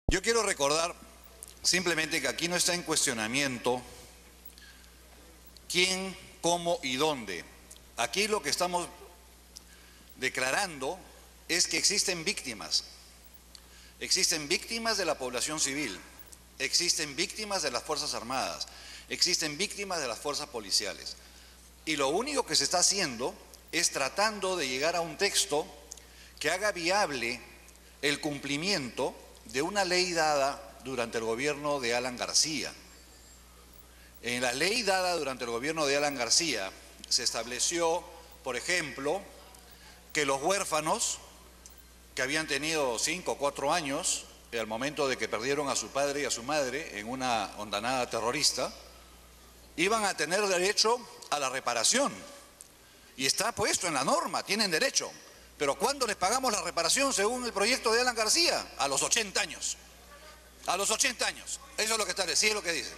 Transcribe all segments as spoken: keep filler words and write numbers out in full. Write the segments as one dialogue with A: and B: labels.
A: Yo quiero recordar simplemente que aquí no está en cuestionamiento quién, cómo y dónde. Aquí lo que estamos declarando es que existen víctimas. Existen víctimas de la población civil, existen víctimas de las Fuerzas Armadas, existen víctimas de las fuerzas policiales. Y lo único que se está haciendo es tratando de llegar a un texto que haga viable el cumplimiento de una ley dada durante el gobierno de Alan García. En la ley dada durante el gobierno de Alan García se estableció, por ejemplo, que los huérfanos que habían tenido cinco o cuatro años al momento de que perdieron a su padre y a su madre en una hondanada terrorista, iban a tener derecho a la reparación. Y está puesto en la norma, tienen derecho. Pero ¿cuándo les pagamos la reparación según el proyecto de Alan García? A los ochenta años. A los ochenta años. Eso es lo que establece, sí es lo que dice.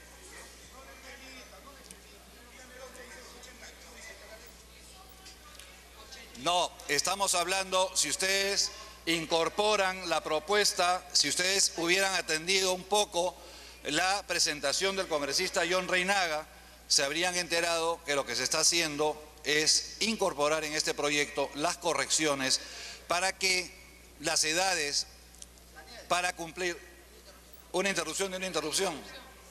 A: No, estamos hablando, si ustedes incorporan la propuesta, si ustedes hubieran atendido un poco la presentación del congresista John Reinaga, se habrían enterado que lo que se está haciendo es incorporar en este proyecto las correcciones para que las edades, para cumplir una interrupción de una interrupción.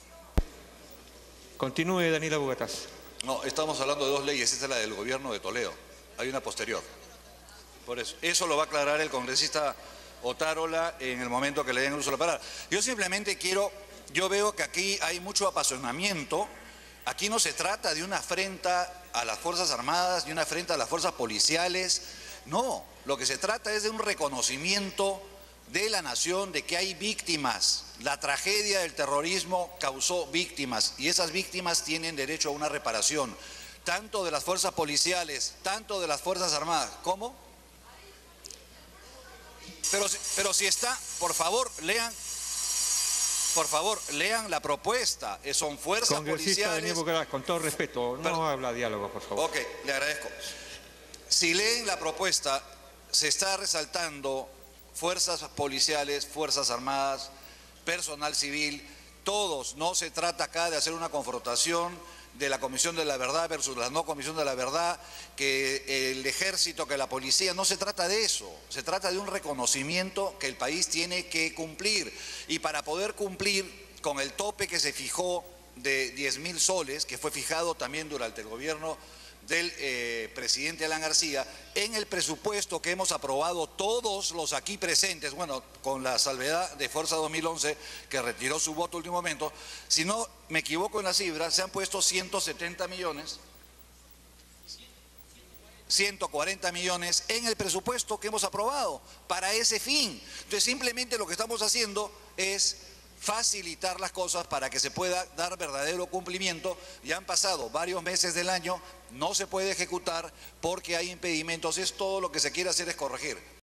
B: Continúe, Daniela Bugatás.
A: No, estamos hablando de dos leyes, esta es la del gobierno de Toledo, hay una posterior. Por eso, eso lo va a aclarar el congresista Otárola en el momento que le den el uso de la palabra. Yo simplemente quiero, yo veo que aquí hay mucho apasionamiento. Aquí no se trata de una afrenta a las Fuerzas Armadas, de una afrenta a las fuerzas policiales. No, lo que se trata es de un reconocimiento de la nación de que hay víctimas. La tragedia del terrorismo causó víctimas y esas víctimas tienen derecho a una reparación, tanto de las fuerzas policiales, tanto de las Fuerzas Armadas. ¿Cómo? Pero, pero si está, por favor, lean. Por favor, lean la propuesta. Son fuerzas
B: Congresista
A: policiales.
B: Daniel Bugatás, con todo respeto, no
A: Perdón.
B: habla diálogo, por favor.
A: Ok, le agradezco. Si leen la propuesta, se está resaltando fuerzas policiales, fuerzas armadas, personal civil, todos. No se trata acá de hacer una confrontación de la Comisión de la Verdad versus la no Comisión de la Verdad, que el ejército, que la policía, no se trata de eso, se trata de un reconocimiento que el país tiene que cumplir y para poder cumplir con el tope que se fijó de diez mil soles, que fue fijado también durante el gobierno del eh, presidente Alan García, en el presupuesto que hemos aprobado todos los aquí presentes, bueno, con la salvedad de Fuerza dos mil once, que retiró su voto último momento, si no me equivoco en la cifra, se han puesto ciento setenta millones, ciento cuarenta millones en el presupuesto que hemos aprobado para ese fin. Entonces, simplemente lo que estamos haciendo es facilitar las cosas para que se pueda dar verdadero cumplimiento. Ya han pasado varios meses del año, no se puede ejecutar porque hay impedimentos, es todo lo que se quiere hacer es corregir.